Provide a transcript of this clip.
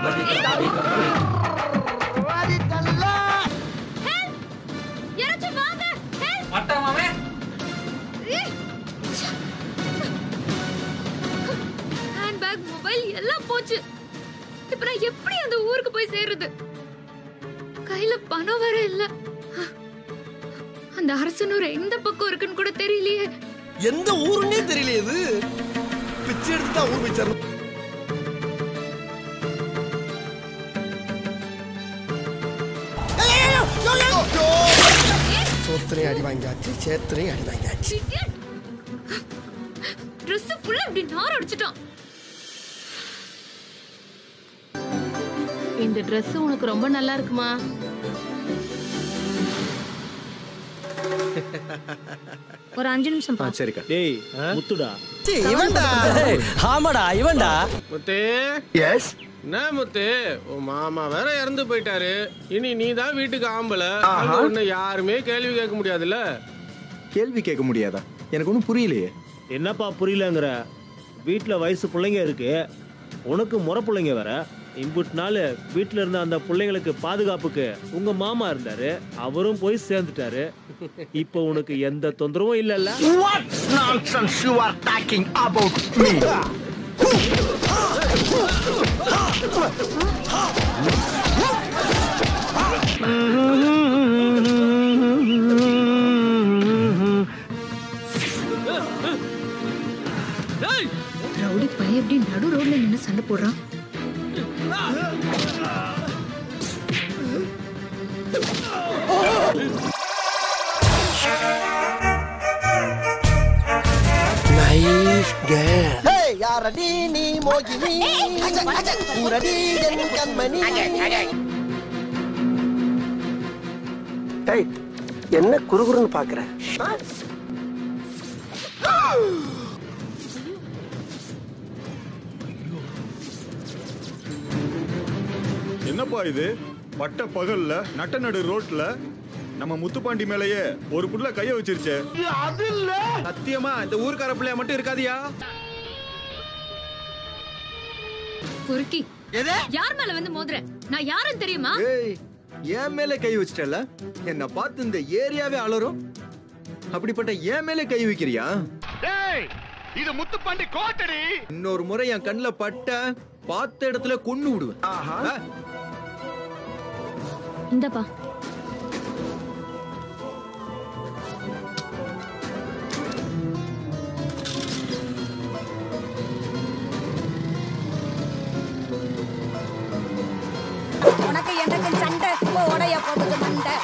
Handbag mobile எல்லாம் போச்சு. இப்ப நான் எப்படி அந்த ஊருக்கு போய் சேர்றது? கையில பணம் வேற இல்ல. அந்த அரசனூர் எந்த பக்கம் இருக்குன்னு கூட தெரியலையே. எந்த ஊருன்னே தெரியலையே. இது பிச்சை எடுத்து தான் ஊர் போய் சேரணும். சோத்திரையும் அடி வாங்கியாச்சு, சேத்திரையும் அடி வாங்கியாச்சு. ட்ரெஸ் ஃபுல்லா இப்படி நார் அடிச்சிட்டான். இந்த Dress உனக்கு ரொம்ப நல்லா இருக்குமா? ஒரு 5 நிமிஷம் பா. சரிக்கா. டேய் முத்துடா. இவன்டா. ஆமாடா இவன்டா. முத்து. எஸ். என்ன முத்து, உன் மாமா வேற இறந்து போயிட்டாரு. இனி நீ தான் வீட்டுக்கு ஆம்பளை. உன்னை யாருமே கேள்வி கேட்க முடியாதுல்ல? கேள்வி கேட்க முடியாதா? எனக்கு ஒன்றும் புரியலையே. என்னப்பா புரியலங்கிற? வீட்டில் வயசு பிள்ளைங்க இருக்கு, உனக்கு முறை பிள்ளைங்க வேற. இம்புட் நாள் வீட்டில் இருந்த அந்த பிள்ளைங்களுக்கு பாதுகாப்புக்கு உங்க மாமா இருந்தாரு, அவரும் போய் சேர்ந்துட்டாரு. இப்போ உனக்கு எந்த தொந்தரவும் இல்லைல்ல? What nonsense you are talking about me? Rowdy பையன் எப்படி நடு ரோட்ல நின்னு சண்டை போடுறான்? Nice girl. Hey, யாரடி நீ மோகினி? ஊரடி என் கண்மணி. டேய், என்ன குறுகுறுன்னு பாக்குற? என்னப்பா இது? பட்ட பகல்ல நட்ட நடு ரோட்ல நம்ம முத்துப்பாண்டி மேலேயே ஒரு புள்ள கைய வச்சிருச்சே. அது இல்ல. சத்தியமா இந்த ஊர்க்கார பிள்ளைய மட்டும் இருக்காதியா? குறுக்கி யார் மேல வந்து மோதுற? நான் யாருன்னு தெரியுமா? ஏய், என் மேல கை வச்சிட்டல? என்ன பார்த்து இந்த ஏரியாவே அலறும். அப்படிப்பட்ட என் மேல கை வைக்கிறியா? டேய், இது முத்துப்பாண்டி கோட்டடி. இன்னொரு முறை என் கண்ணுல பட்ட பார்த்த இடத்துல கொன்னு விடுவேன். இந்தப்பா. உனக்கு எனக்கு சண்டை, உடைய போகுது மண்டை.